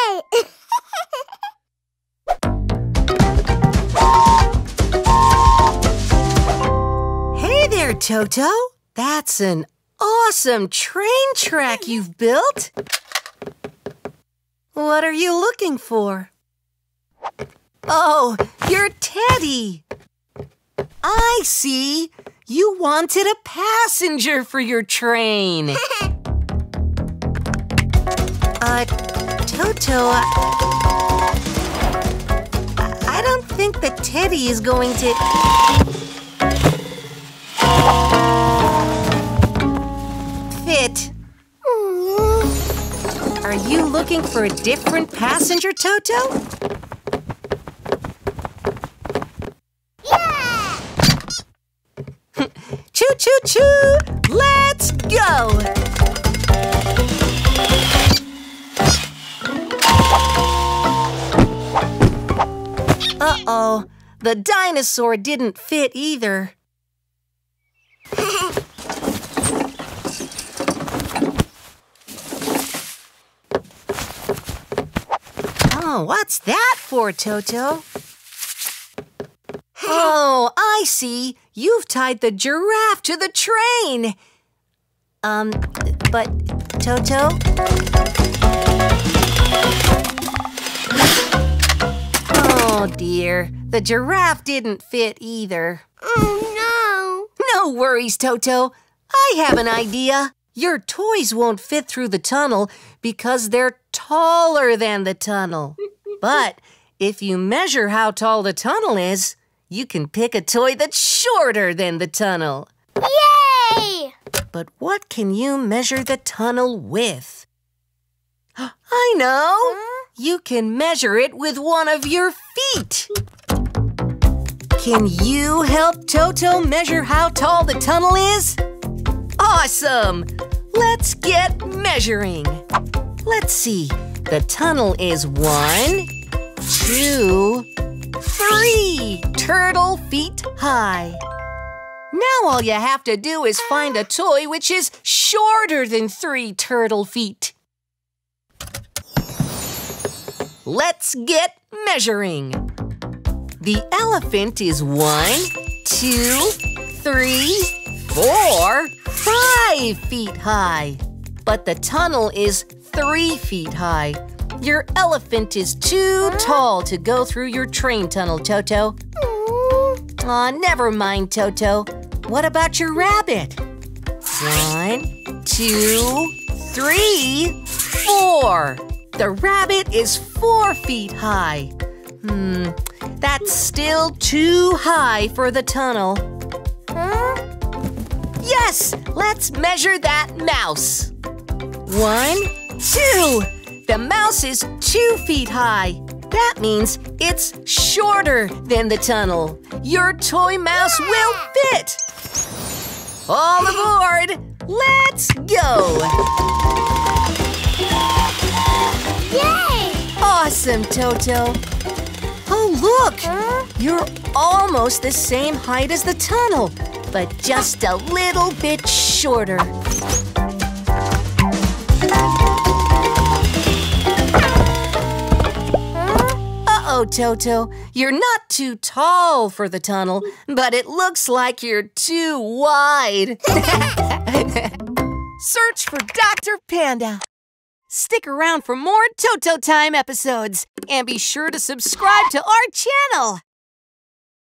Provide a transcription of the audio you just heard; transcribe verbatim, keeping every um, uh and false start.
Yay! Hey there, Toto. That's an awesome train track you've built. What are you looking for? Oh, you're Teddy. I see. You wanted a passenger for your train. uh, Toto, I, I don't think that Teddy is going to... fit. Are you looking for a different passenger, Toto? Yeah! Choo choo choo! Let's go! Uh-oh, the dinosaur didn't fit either. Oh, what's that for, Toto? Oh, I see. You've tied the giraffe to the train. Um, but, Toto? Oh, dear. The giraffe didn't fit either. Oh, no. No worries, Toto. I have an idea. Your toys won't fit through the tunnel because they're taller than the tunnel. But if you measure how tall the tunnel is, you can pick a toy that's shorter than the tunnel. Yay! But what can you measure the tunnel with? I know! Huh? You can measure it with one of your feet. Can you help Toto measure how tall the tunnel is? Awesome! Let's get measuring. Let's see. The tunnel is one, two, three turtle feet high. Now all you have to do is find a toy which is shorter than three turtle feet. Let's get measuring. The elephant is one, two, three, four, five feet high. But the tunnel is three feet high. Your elephant is too tall to go through your train tunnel, Toto. Aw, never mind, Toto. What about your rabbit? One, two, three, four. The rabbit is four feet high. Hmm, that's still too high for the tunnel. Huh? Yes, let's measure that mouse. One, two. The mouse is two feet high. That means it's shorter than the tunnel. Your toy mouse will fit. All aboard. Let's go. Yay! Awesome, Toto. Oh, look. Huh? You're almost the same height as the tunnel, but just a little bit shorter. Uh-oh, Toto. You're not too tall for the tunnel, but it looks like you're too wide. Search for Doctor Panda. Stick around for more Toto Time episodes, and be sure to subscribe to our channel.